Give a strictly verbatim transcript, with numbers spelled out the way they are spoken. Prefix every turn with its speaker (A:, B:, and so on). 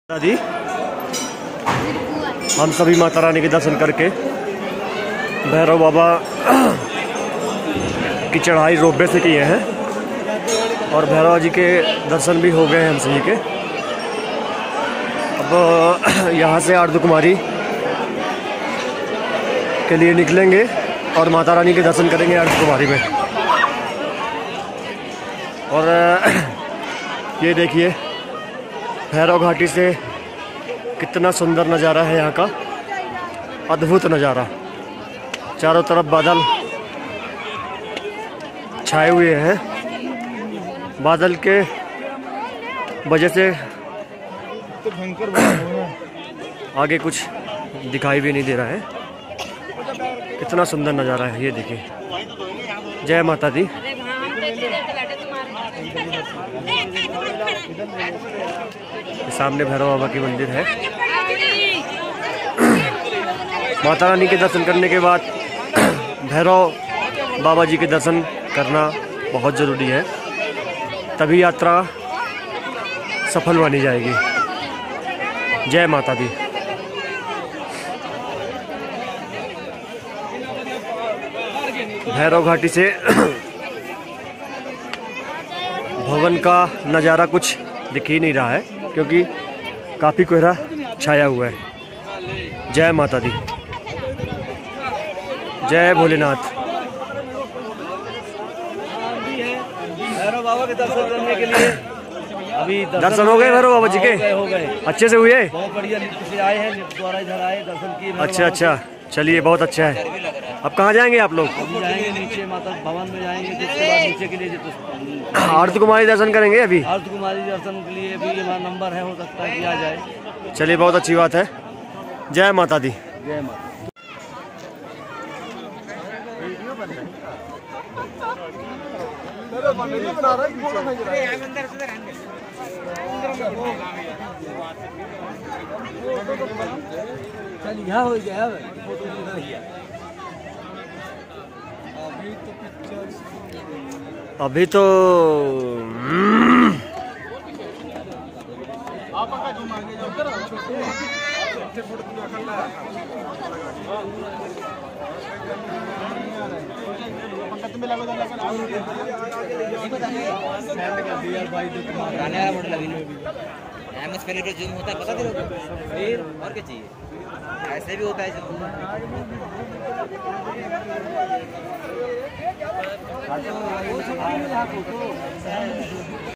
A: दादी हम सभी माता रानी के दर्शन करके भैरव बाबा की चढ़ाई रोपवे से किए हैं और भैरव जी के दर्शन भी हो गए हैं हम सभी के। अब यहाँ से आरती कुमारी के लिए निकलेंगे और माता रानी के दर्शन करेंगे आरती कुमारी में। और ये देखिए भैरव घाटी से कितना सुंदर नज़ारा है यहाँ का, अद्भुत नज़ारा। चारों तरफ बादल छाए हुए हैं, बादल के वजह से आगे कुछ दिखाई भी नहीं दे रहा है। कितना सुंदर नज़ारा है, ये देखिए। जय माता दी। सामने भैरव बाबा की मंदिर है। माता रानी के दर्शन करने के बाद भैरव बाबा जी के दर्शन करना बहुत ज़रूरी है, तभी यात्रा सफल मानी जाएगी। जय माता दी। भैरव घाटी से भवन का नज़ारा कुछ दिख ही नहीं रहा है क्योंकि काफ़ी कोहरा छाया हुआ है। जय माता दी। जय भोलेनाथ।
B: भैरव बाबा के दर्शन करने के लिए अभी
A: दर्शन हो गए भैरव बाबा जी के?
B: हो गए,
A: अच्छे से हुए?
B: बहुत बढ़िया। लिफ्ट से आए हैं, लिफ्ट द्वारा इधर आए, दर्शन किए।
A: अच्छा अच्छा, चलिए बहुत अच्छा है। अब कहाँ जाएंगे आप लोग?
B: अभी जाएंगे नीचे माता भवन में जाएंगे, जिसके बाद नीचे के लिए तो
A: आरती कुमारी दर्शन करेंगे। अभी
B: आरती कुमारी दर्शन के लिए भी हमारा नंबर है, हो सकता है कि आ जाए।
A: चलिए बहुत अच्छी बात है। जय माता दी।
B: जय माता। चल यहाँ हो गया
A: अभी तो
C: पहले तो जूम होता है, पता फिर और क्या चाहिए, ऐसे भी होता है।